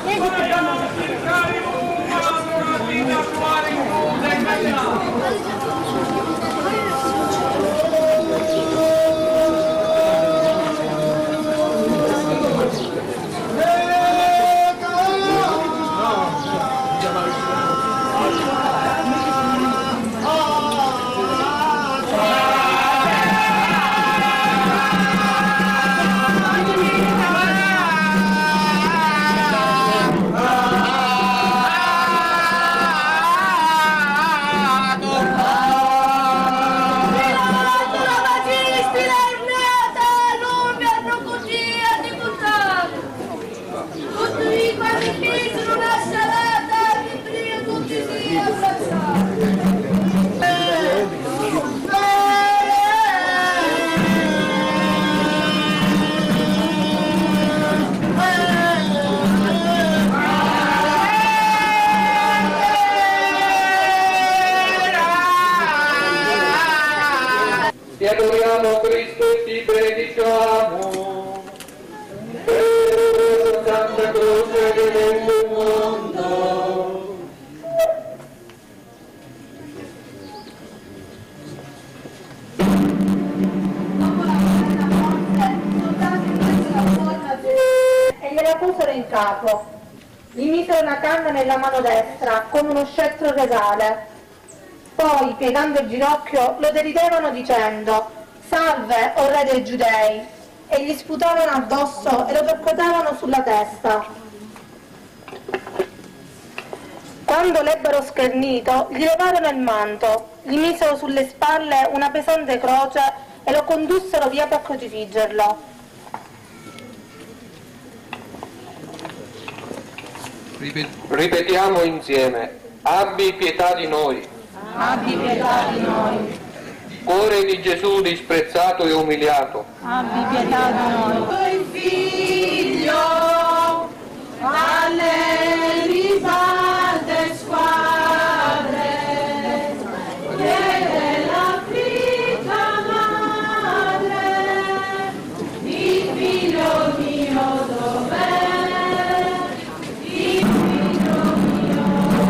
Ti adoriamo Cristo e ti benediciamo per la Santa Croce del mondo. E gliela posero in capo. Gli misero una canna nella mano destra con uno scettro regale. Poi, piegando il ginocchio, lo deridevano dicendo: «Salve, o re dei Giudei!» e gli sputavano addosso e lo percuotevano sulla testa. Quando l'ebbero schernito, gli levarono il manto, gli misero sulle spalle una pesante croce e lo condussero via per crocifiggerlo. Ripetiamo insieme: abbi pietà di noi. Abbi pietà di noi. Cuore di Gesù disprezzato e umiliato. Abbi pietà di noi. Il figlio alle ribalte squadre vede l'afflitta madre, il figlio mio dov'è? Il figlio mio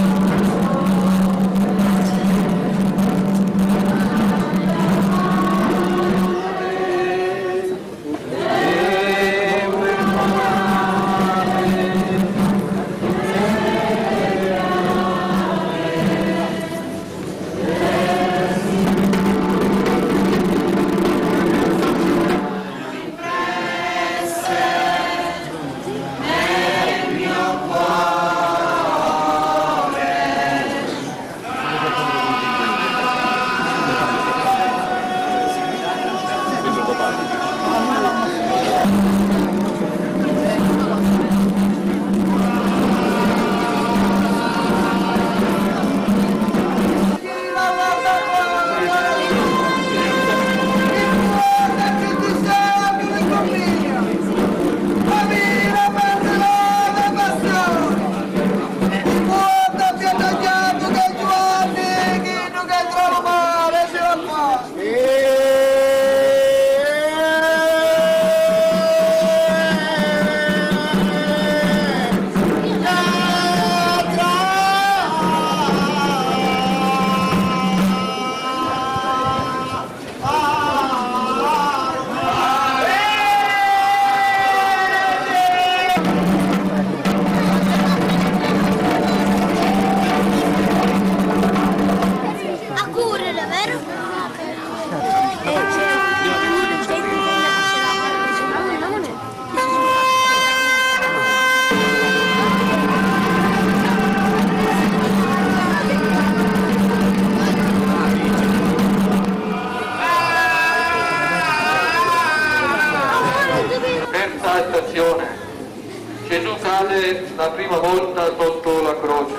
Gesù cade la prima volta sotto la croce.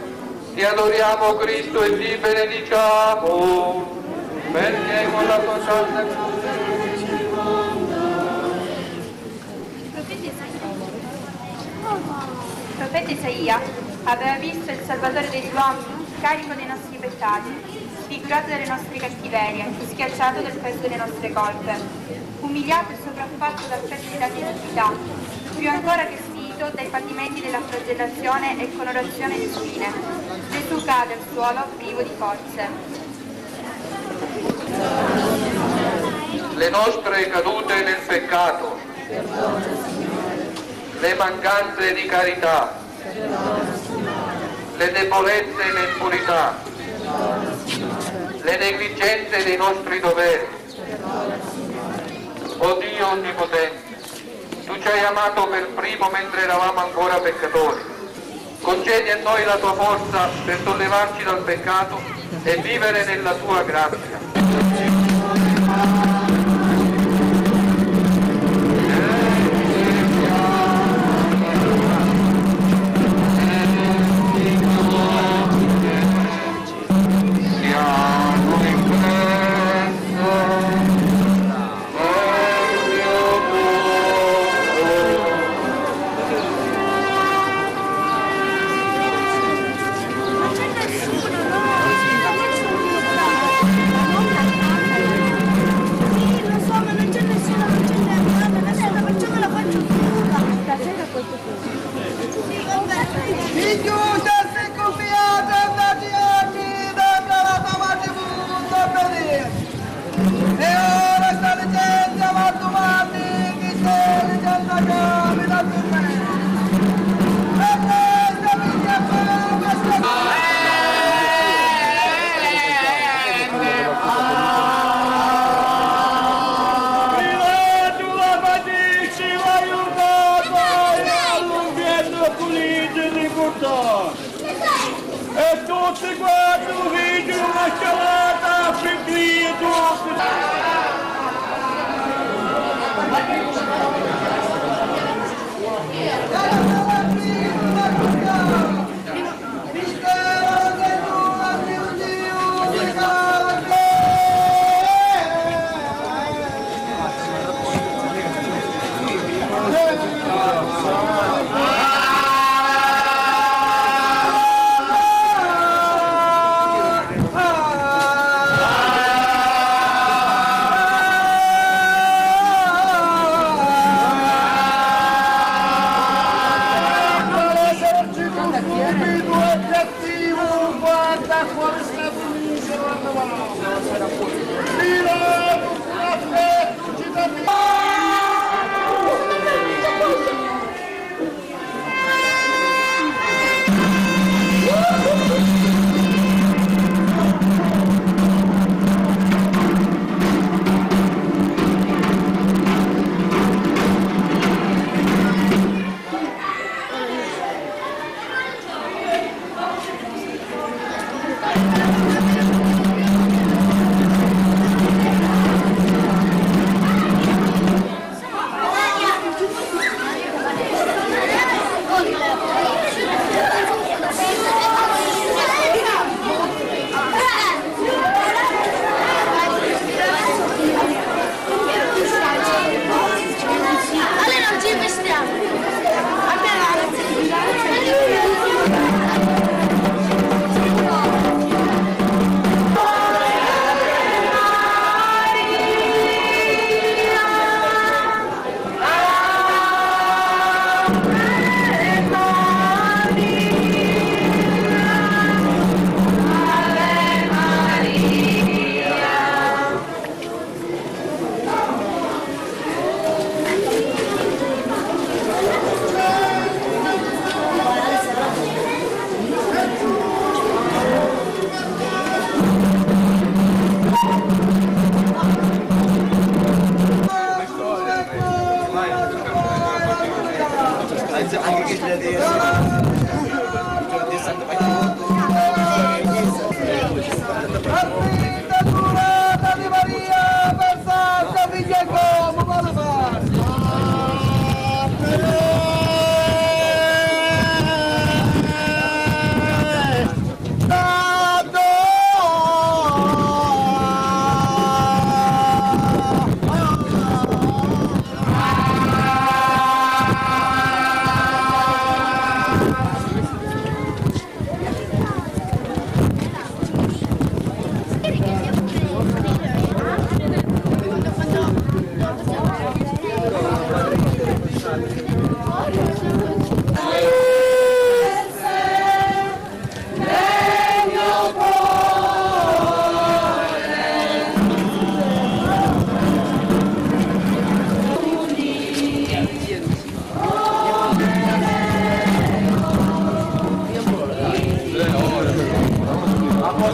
Ti adoriamo Cristo e ti benediciamo, perché con la tua santa croce il mondo. Il profeta Isaia aveva visto il Salvatore degli uomini carico dei nostri peccati, sfigurato dalle nostre cattiverie, schiacciato dal peso delle nostre colpe, umiliato e sopraffatto dal peso della iniquità, più ancora che si morto dai patimenti della flagellazione e colorazione di spine. Gesù cade al suolo privo di forze. Le nostre cadute nel peccato, le mancanze di carità, le debolezze e l'impurità, le negligenze dei nostri doveri. O Dio Onnipotente, Tu ci hai amato per primo mentre eravamo ancora peccatori. Concedi a noi la Tua forza per sollevarci dal peccato e vivere nella Tua grazia. E tutti quanti un video, una scalata, finché tutti.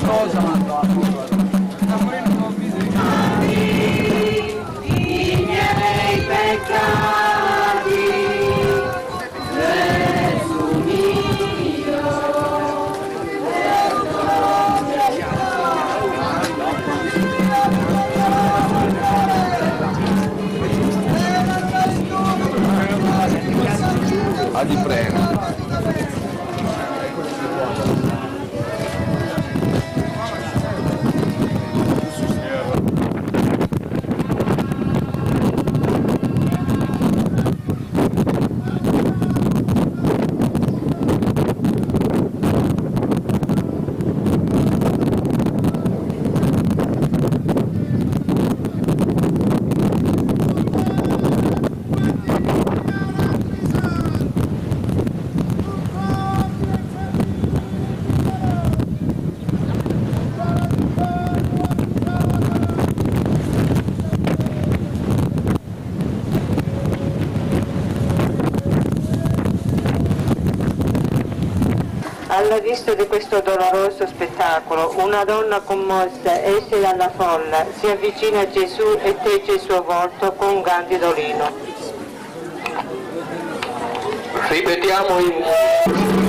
I miei peccati, Gesù mio, Ti prego. Alla vista di questo doloroso spettacolo, una donna commossa esce dalla folla, si avvicina a Gesù e tecce il suo volto con un candidolino. Ripetiamo in...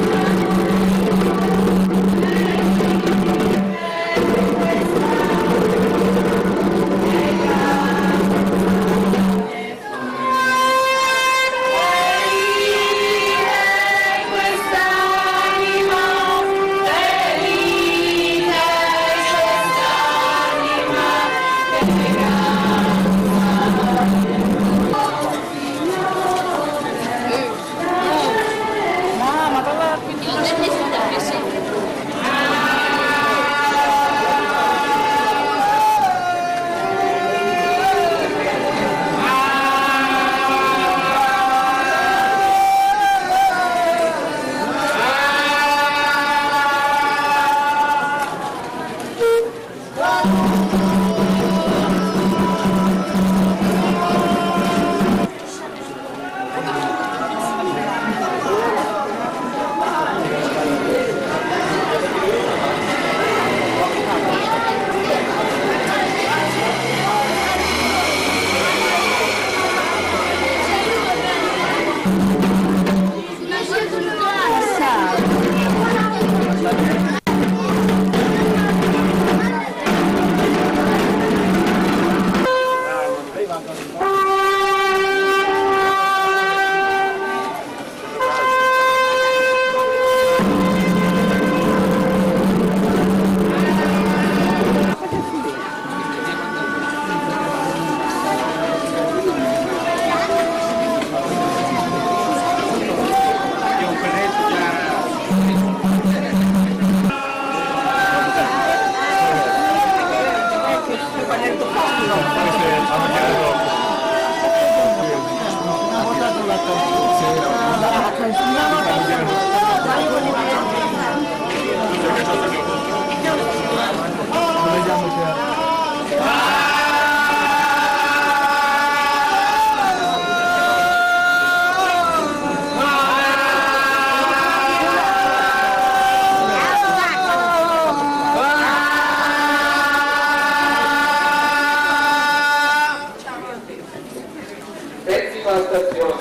Stazione.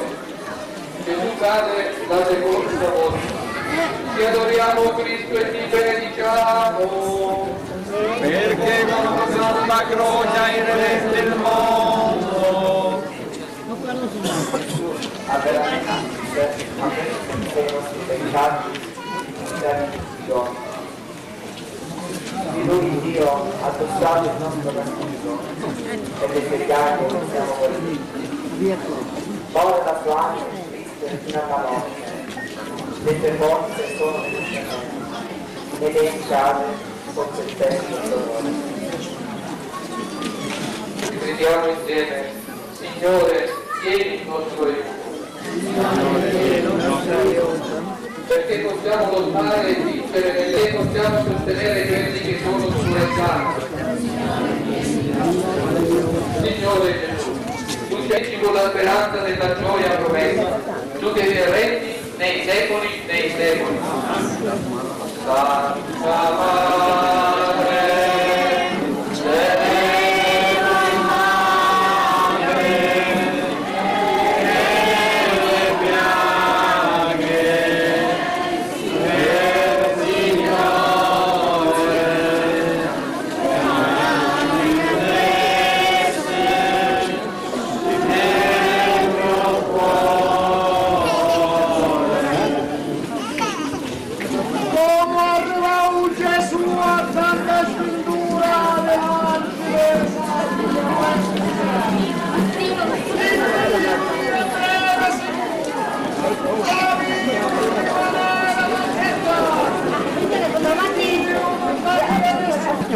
Gesù cade la seconda volta. Ti adoriamo Cristo e ti benediciamo. Perché con la croce hai redento il mondo. Ha veramente i nostri peccati di lui Dio ha toccato il nostro castigo e le sue piaghe non siamo guariti. Ora la sua anima è triste fino alla morte, le sue forze sono tristemente ed è iniziale con se stesso il dolore. Gridiamo insieme, Signore, tieni il nostro aiuto. Perché possiamo lottare e vincere, perché possiamo sostenere quelli che sono scoraggiati. Signore Gesù, tu sei con la speranza della gioia promessa, tu che ti arrendi nei secoli, nei secoli. Santa Maria.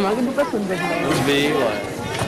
Non vivo,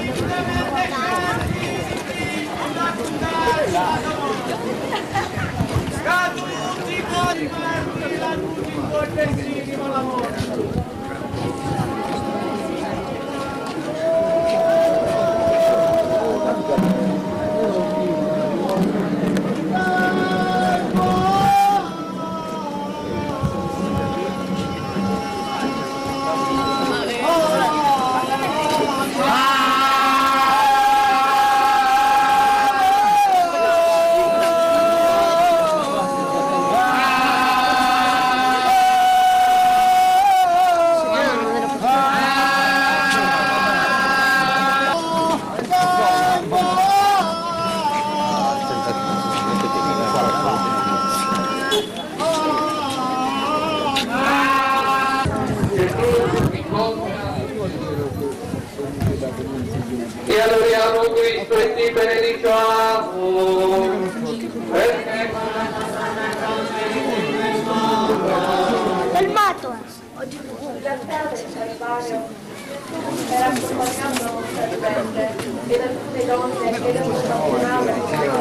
e adoriamo Cristo e ti benediciamo, perché Fermato! era accompagnato da un servente ed alcune donne che erano immaginate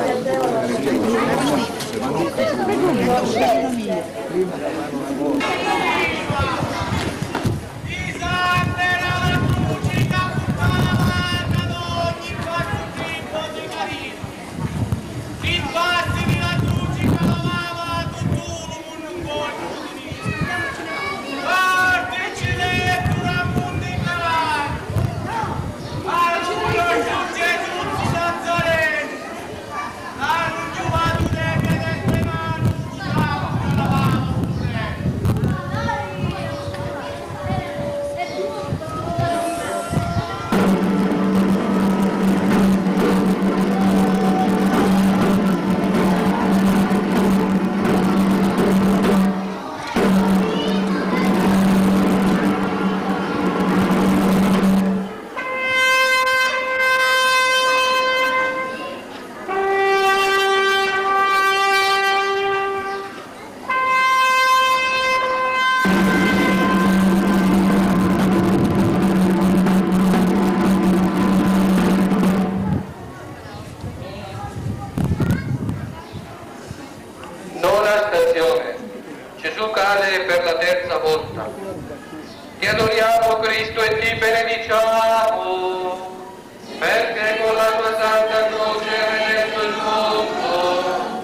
Gesù cade per la terza volta. Ti adoriamo Cristo e ti benediciamo, perché con la tua santa croce hai redento il mondo.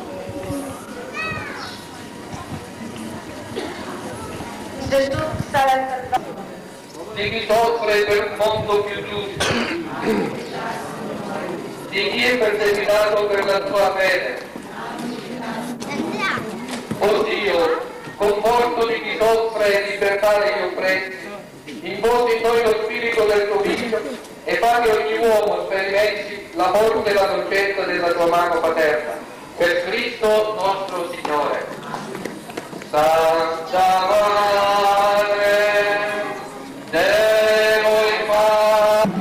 Gesù sarà salvato. Di chi soffre per un mondo più giusto, di chi è perseguitato per la tua fede. O Dio, conforto di chi soffre e libertà degli oppressi, infondi in noi lo spirito del tuo Figlio e fa che ogni uomo sperimenti la forza e la dolcezza della tua mano paterna. Per Cristo nostro Signore. Santa Madre, Deo e Padre.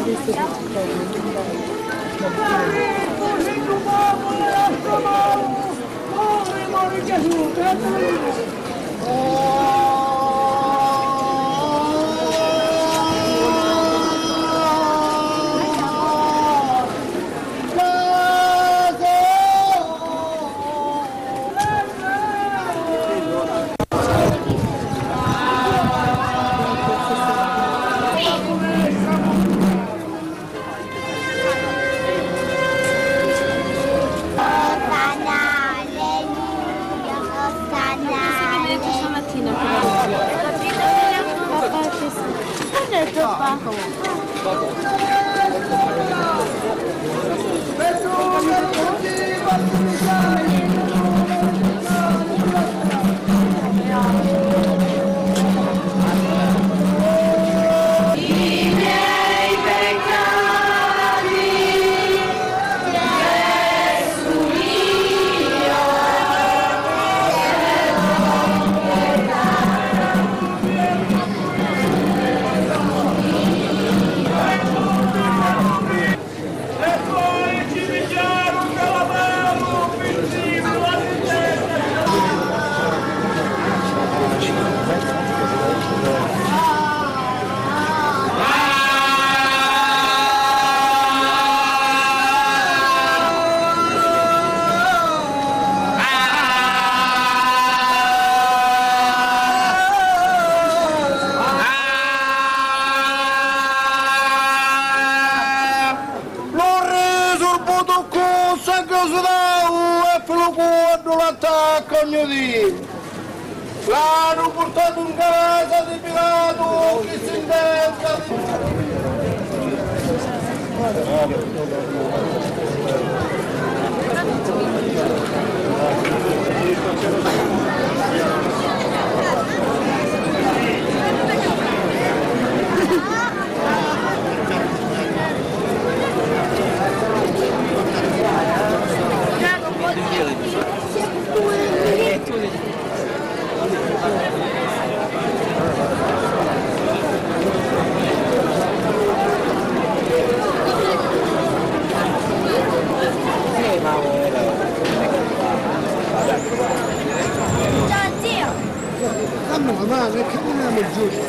L'hanno portato in casa di Pilato, chi si inventa Ma perché non andiamo giù?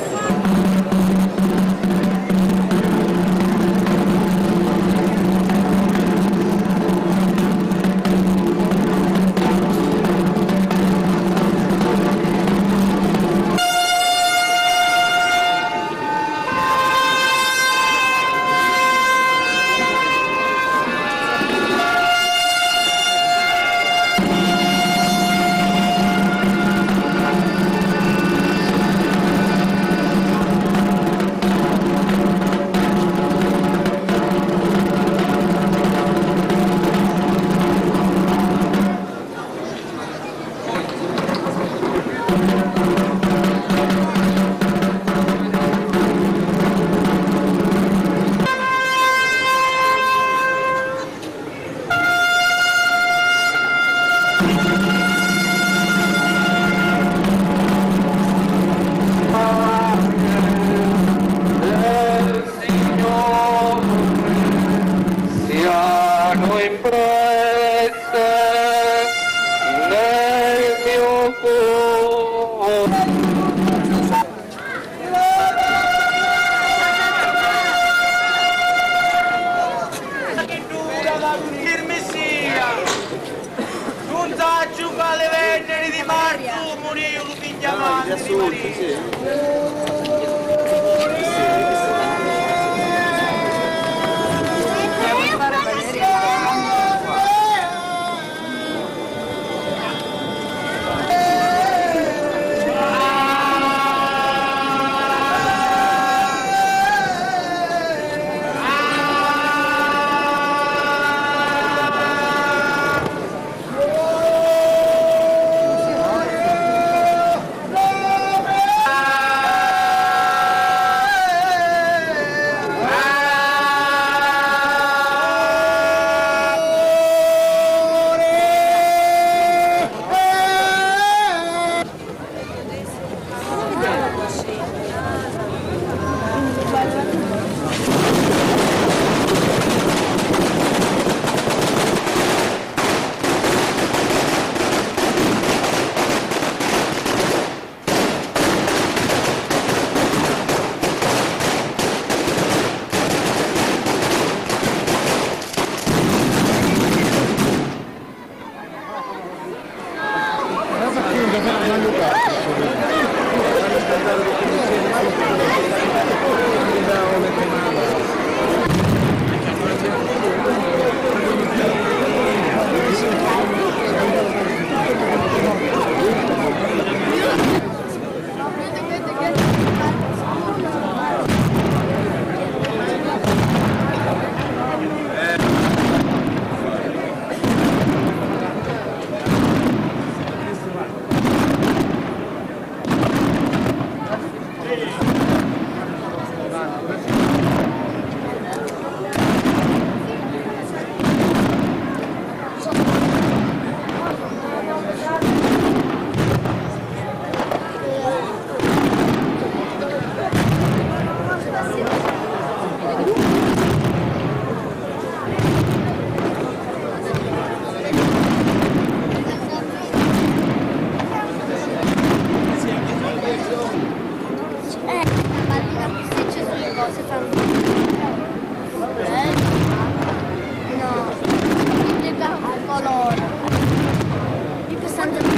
Santa